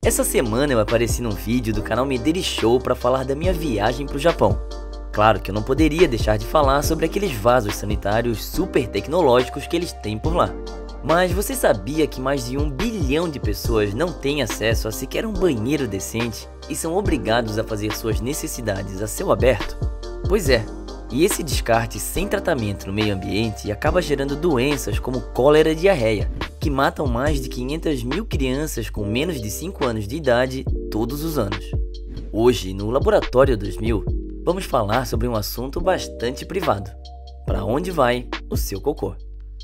Essa semana eu apareci num vídeo do canal Medeiros Show para falar da minha viagem para o Japão. Claro que eu não poderia deixar de falar sobre aqueles vasos sanitários super tecnológicos que eles têm por lá. Mas você sabia que mais de 1 bilhão de pessoas não têm acesso a sequer um banheiro decente e são obrigados a fazer suas necessidades a céu aberto? Pois é, e esse descarte sem tratamento no meio ambiente acaba gerando doenças como cólera e diarreia, que matam mais de 500 mil crianças com menos de 5 anos de idade todos os anos. Hoje, no Laboratório 2000, vamos falar sobre um assunto bastante privado. Para onde vai o seu cocô?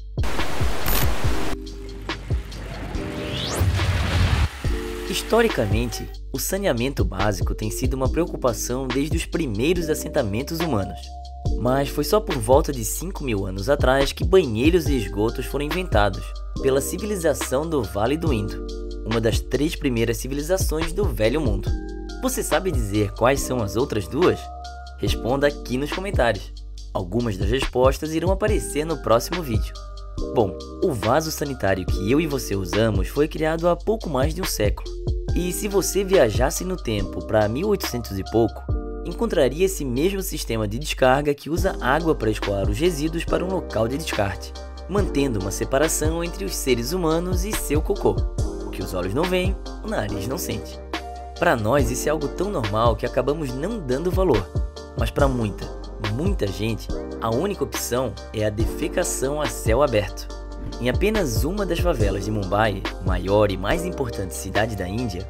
Historicamente, o saneamento básico tem sido uma preocupação desde os primeiros assentamentos humanos. Mas foi só por volta de 5.000 anos atrás que banheiros e esgotos foram inventados pela civilização do Vale do Indo, uma das 3 primeiras civilizações do Velho Mundo. Você sabe dizer quais são as outras 2? Responda aqui nos comentários. Algumas das respostas irão aparecer no próximo vídeo. Bom, o vaso sanitário que eu e você usamos foi criado há pouco mais de um século. E se você viajasse no tempo para 1800 e pouco, encontraria esse mesmo sistema de descarga que usa água para escoar os resíduos para um local de descarte, mantendo uma separação entre os seres humanos e seu cocô. O que os olhos não veem, o nariz não sente. Para nós isso é algo tão normal que acabamos não dando valor, mas para muita gente, a única opção é a defecação a céu aberto. Em apenas uma das favelas de Mumbai, maior e mais importante cidade da Índia,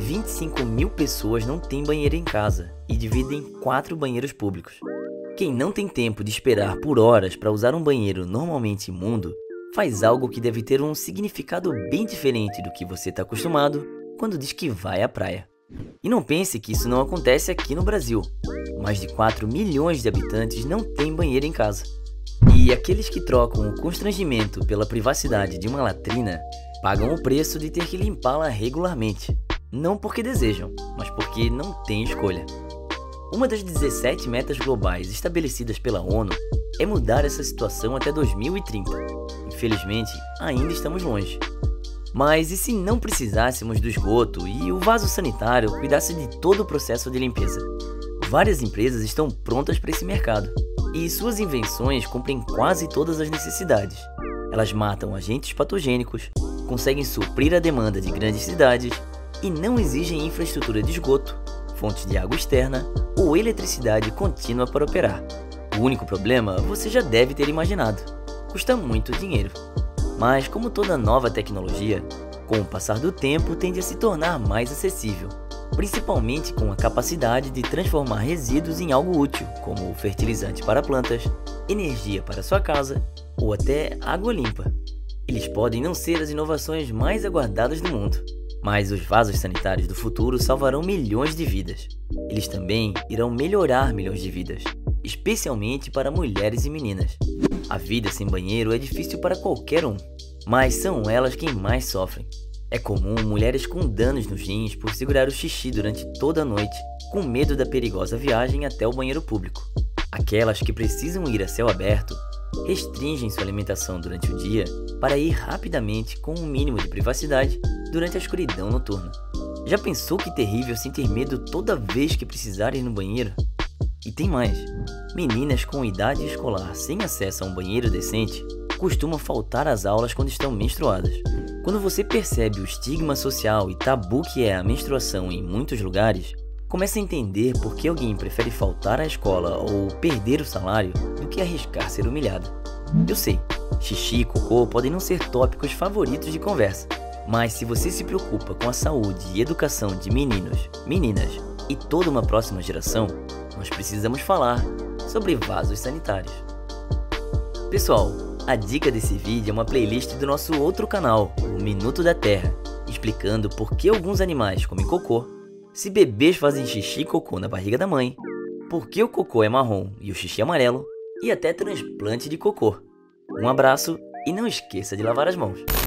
25 mil pessoas não têm banheiro em casa e dividem 4 banheiros públicos. Quem não tem tempo de esperar por horas para usar um banheiro normalmente imundo, faz algo que deve ter um significado bem diferente do que você está acostumado quando diz que vai à praia. E não pense que isso não acontece aqui no Brasil. Mais de 4 milhões de habitantes não têm banheiro em casa. E aqueles que trocam o constrangimento pela privacidade de uma latrina pagam o preço de ter que limpá-la regularmente. Não porque desejam, mas porque não têm escolha. Uma das 17 metas globais estabelecidas pela ONU é mudar essa situação até 2030. Infelizmente, ainda estamos longe. Mas e se não precisássemos do esgoto e o vaso sanitário cuidasse de todo o processo de limpeza? Várias empresas estão prontas para esse mercado, e suas invenções cumprem quase todas as necessidades. Elas matam agentes patogênicos, conseguem suprir a demanda de grandes cidades e não exigem infraestrutura de esgoto, fontes de água externa ou eletricidade contínua para operar. O único problema você já deve ter imaginado: custa muito dinheiro. Mas como toda nova tecnologia, com o passar do tempo tende a se tornar mais acessível, principalmente com a capacidade de transformar resíduos em algo útil, como fertilizante para plantas, energia para sua casa ou até água limpa. Eles podem não ser as inovações mais aguardadas do mundo, mas os vasos sanitários do futuro salvarão milhões de vidas. Eles também irão melhorar milhões de vidas, especialmente para mulheres e meninas. A vida sem banheiro é difícil para qualquer um, mas são elas quem mais sofrem. É comum mulheres com danos nos rins por segurar o xixi durante toda a noite, com medo da perigosa viagem até o banheiro público. Aquelas que precisam ir a céu aberto restringem sua alimentação durante o dia para ir rapidamente com um mínimo de privacidade durante a escuridão noturna. Já pensou que terrível sentir medo toda vez que precisar ir no banheiro? E tem mais: meninas com idade escolar sem acesso a um banheiro decente costumam faltar às aulas quando estão menstruadas. Quando você percebe o estigma social e tabu que é a menstruação em muitos lugares, começa a entender por que alguém prefere faltar à escola ou perder o salário do que arriscar ser humilhado. Eu sei, xixi e cocô podem não ser tópicos favoritos de conversa, mas se você se preocupa com a saúde e educação de meninos, meninas e toda uma próxima geração, nós precisamos falar sobre vasos sanitários. Pessoal, a dica desse vídeo é uma playlist do nosso outro canal, o Minuto da Terra, explicando por que alguns animais comem cocô, se bebês fazem xixi e cocô na barriga da mãe, por que o cocô é marrom e o xixi amarelo, e até transplante de cocô. Um abraço e não esqueça de lavar as mãos.